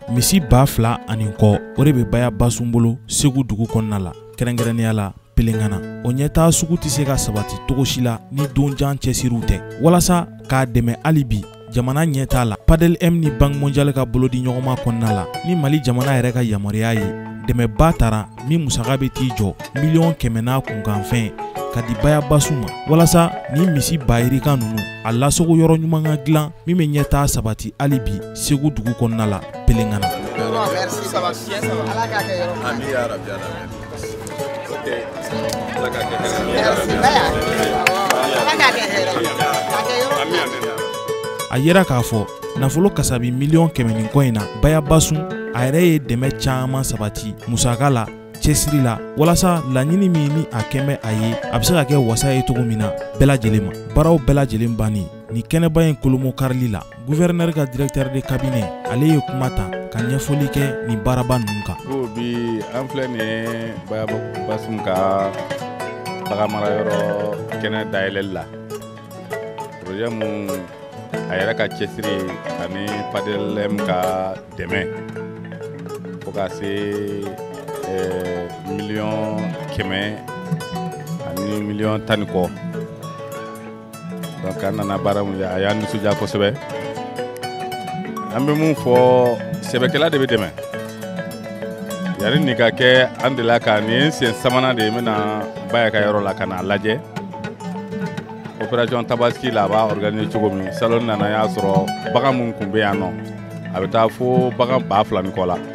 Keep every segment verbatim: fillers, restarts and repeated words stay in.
misi ba fila ani kɔ o de bɛ baya basun bolo Segu dugu kɔnɔna la kɛrɛnkɛrɛnnenya la Pelengana. O ɲɛtaa sugu tɛ se ka sabati cogo si la ni donjan cɛsiriw tɛ walasa k'a dɛmɛ hali bi jamana ɲɛtaa la Padel M ni Banque mondiale ka bolodi ɲɔgɔnma kɔnɔna la ni Mali jamana yɛrɛ ka yamaruya ye dɛmɛba taara min musaka bɛ t'i jɔ miliyɔn kɛmɛ n'a kunkanfɛn ka di baya basun ma walasa ni misi bayirika ninnu a lasogo yɔrɔ ɲuman ka dilan min bɛ ɲɛtaa sabati hali bi Segu dugu kɔnɔna la Pelengana. A yera k'a fɔ nafolo kasabi miliyɔn kɛmɛ ni kɔ in na baya basun a yɛrɛ ye dɛmɛ caman sabati musaka la cɛsiri la walasa laɲini min ni a kɛmɛ a ye a bɛ se ka kɛ wasa ye cogo min na bɛɛ lajɛlen ma baaraw bɛɛ lajɛlen banni ni kɛnɛba in kolomo karili la gouverneur ka directeur de cabinet ale ye kuma ta ka ɲɛfɔli kɛ ni baaraba ninnu kan. Ko bi an filɛ nin ye baya basun ka bagan marayɔrɔ kɛnɛ dayɛlɛli la projet mun a yɛrɛ ka cɛsiri ani Padel M ka dɛmɛ fo ka se miliyɔn kɛmɛ ani miliyɔn tan ni kɔ donc an nana baara mun a y'an nisɔndiya kosɛbɛ an bɛ mun fɔ sɛbɛkɛla de bɛ dɛmɛ yanni nin ka kɛ an delila ka nin sen sabanan de ye n bɛna baya ka yɔrɔ la ka n'a lajɛ opération tabaski la a b'a organiser cogo min salon nana y'a sɔrɔ bagan mun tun bɛ yan nɔ a bɛ taa fo bagan ba fila ni kɔ la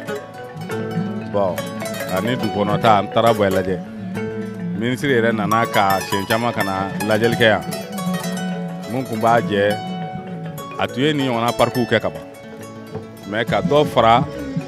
bon ani dugukɔnɔta an taara bɔ lajɛ minisiri yɛrɛ nana ka siɲɛ caman ka na lajɛli kɛ yan mun tun b'a jɛ a tun ye nin ɲɔgɔnna parcours kɛ ka ban mais ka dɔ fara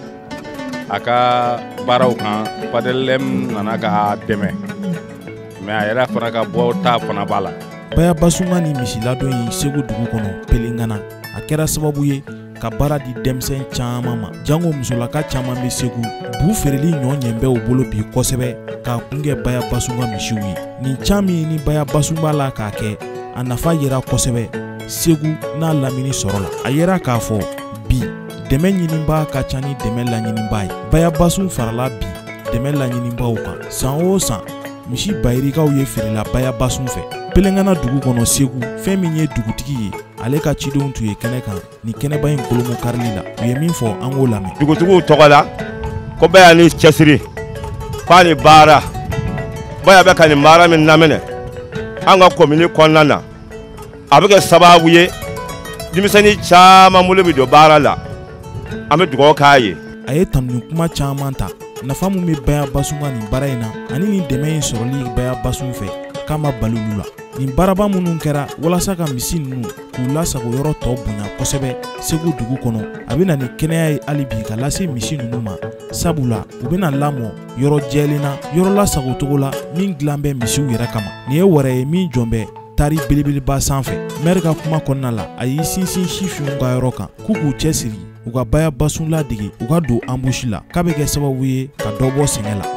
a ka baaraw kan Padel M nana ka dɛmɛ mais a yɛrɛ fana ka bɔ ta fana b'a la. Baya basunga ni misiladon yi Segu dugu kɔnɔ Pelengana a kɛra sababu ye ka baara di denmisɛn caman ma jango musolaka caman bɛ Segu bu feereli ɲɔ ɲɛ bɛ u bolo bi kosɛbɛ k'a kungɛ baya basunga misiw ye nin caman ni baya basunba la k'a kɛ a nafa yera kosɛbɛ Segu n'a lamini sɔrɔ la a yera k'a fɔ bi dɛmɛ ɲininba ka ca ni dɛmɛ laɲininba ye baya basun farala bi dɛmɛ laɲininbaw kan san o san misi bayirikaw ye feerela baya basun fɛ Pelengana dugu kɔnɔ Segu fɛn min ye dugutigi ye ale ka cidenw tun ye kɛnɛ kan ni kɛnɛba in kolomo karili la u ye min fɔ an k'o lamɛn. Dugutigiw tɔgɔ la ko baya ni cɛsiri k'a ni baara baya bɛ ka nin baara min lamɛnɛ an ka komini kɔnɔna na a bɛ kɛ sababu ye denmisɛnnin caman bolo bɛ don baara la an bɛ dugawu k'a ye. A ye tanuni kuma caman ta nafa mun bɛ baya basunga nin baara in na ani nin dɛmɛ in sɔrɔli baya basun fɛ k'a ma bali olu la nin baaraba minnu kɛra walasa ka misi ninnu k'u lasago yɔrɔ tɔ bonya kosɛbɛ Segu dugu kɔnɔ a bɛ na ni kɛnɛya ye hali bi ka lase misi ninnu ma sabula u bɛna lamɔ yɔrɔ jɛlen na yɔrɔ lasago cogo la min dilan bɛ misiw yɛrɛ kama nin ye wɛrɛ ye min jɔn bɛ tari belebeleba sanfɛ maire ka kuma kɔnɔna la a y'i sinsin sifinw ka yɔrɔ kan k'u k'u cɛsiri u ka baya basun ladege u ka don ambushi la k'a bɛ kɛ sababu ye ka dɔ bɔ sɛgɛn la.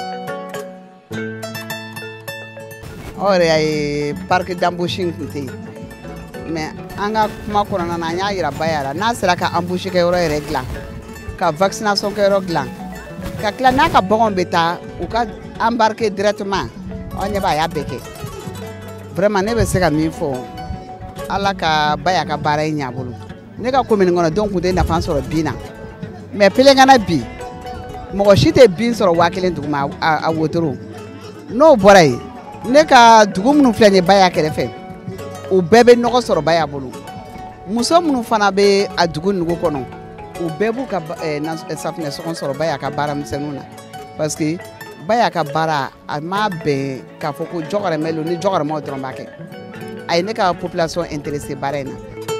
O yɛrɛ ye parc d'embauche kun tɛ yen mais an ka kuma kɔnɔna na an y'a yira baya la n'a sera ka embauche kɛyɔrɔ yɛrɛ dilan ka vaccination kɛyɔrɔ dilan ka tila n'a ka baganw bɛ taa u ka embarquer directement aw ɲɛ b'a a y'a bɛɛ kɛ vraiment ne bɛ se ka min fɔ Ala ka baya ka baara in ɲɛ a bolo ne ka commune kɔnɔ donc tun tɛ nafa sɔrɔ bin na mais Pelengana bi mɔgɔ si tɛ bin sɔrɔ waa kelen duguma a wotoro n'o bɔra yen ne ka dugu minnu filɛ nin baya kɛrɛfɛ u bɛɛ bɛ nɔgɔ sɔrɔ baya bolo muso minnu fana bɛ a dugu nugu kɔnɔ u bɛɛ b'u ka safunɛ sɔgɔn sɔrɔ baya ka baara misɛnninw na parce que baya ka baara a ma bɛn k'a fɔ ko jɔgɔrɛmɛ ni jɔgɔrɛmaw dɔrɔn b'a kɛ a ye ne ka population intéressé baara in na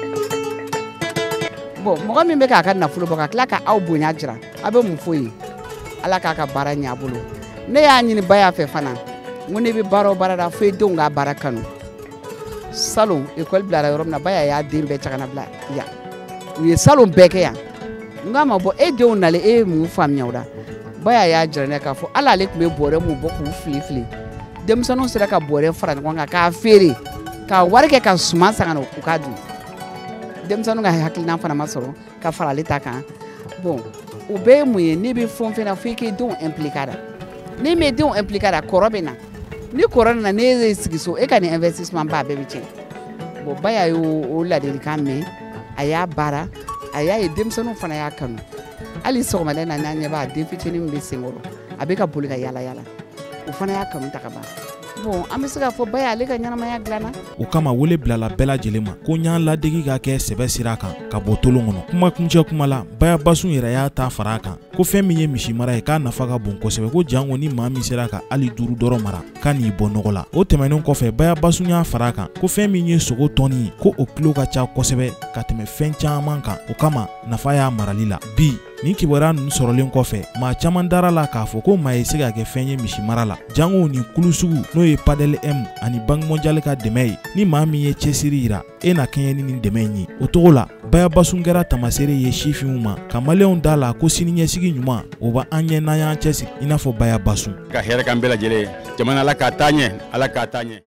bon mɔgɔ min bɛ k'a ka nafolo bɔ ka tila ka aw bonya jira a bɛ mun fɔ ye Ala k'a ka baara ɲɛ a bolo ne y'a ɲini baya fɛ fana n ko ne bɛ baara o baara la fo denw ka baara kanu salon école bilara yɔrɔ min na baya y'a den bɛɛ cagana bila yan u ye salon bɛɛ kɛ yan n k'a ma bɔ e denw nalen e ye mun faamuya o la baya y'a jira ne k'a fɔ hali ale tun bɛ bɔrɛ mun bɔ k'u fili fili denmisɛnninw sera ka bɔrɛ fara ɲɔgɔn kan k'a feere ka wari kɛ ka suman san ka na u k'a dun denmisɛnninw ka hakilina fana ma sɔrɔ ka fara ale ta kan bon o bɛɛ ye mun ye n'i bɛ fɛn fɛn na fo i k'i denw impliquer a la n'i m'i denw impliquer a la kɔrɔ bɛ na ni kɔrɔ nana n'e ye sigi so e ka nin investissement ba bɛɛ bɛ tiɲɛ bon ba y'a ye o ladilikan mɛn a y'a baara a y'a ye denmisɛnninw fana y'a kanu hali sɔgɔmada na n'a ɲɛ b'a den fitinin min bɛ senkɔrɔ a bɛ ka boli ka yala yala o fana y'a kanu ta ka ban bon an bɛ se k'a fɔ ba y'ale ka ɲɛnamaya dilanna o kama wele bilala bɛɛ lajɛlen ma ko ɲ'an ladegi ka kɛ sɛbɛ sira kan ka bɔ tolon kɔnɔ kuma kuncɛ kuma la Baya Basun yɛrɛ y'a ta fara a kan ko fɛn min ye misi mara ye k'a nafa ka bon kosɛbɛ ko jango ni maa min sera ka hali duuru dɔrɔn mara k'a n'i bɔ nɔgɔ la o tɛmɛnen kɔfɛ Baya Basun y'a fara a kan ko fɛn min ye sogo tɔni ye ko o kilo ka ca kosɛbɛ ka tɛmɛ fɛn caman kan o kama nafa y'a marali la bi ni kibaruya ninnu sɔrɔlen kɔfɛ maa caman dara la k'a fɔ ko maa ye se ka kɛ fɛn ye misi mara la jango ni kulu sugu n'o ye Padel M ani Banque Mondiale ka dɛmɛ ye ni maa min ye cɛsiri yira e na kɛɲɛ ni nin dɛmɛ in ye o togo la Baya Basun kɛra tamaseere ye sifinw ma ka maliyɛnw da la ko siniɲɛsigi ɲuman o b'an ɲɛ n'an y'an cɛsiri i n'a fɔ Baya Basun ka hɛrɛ kan bɛɛ lajɛlen jamana ala k'a taa ɲɛ ala k'a taa ɲɛ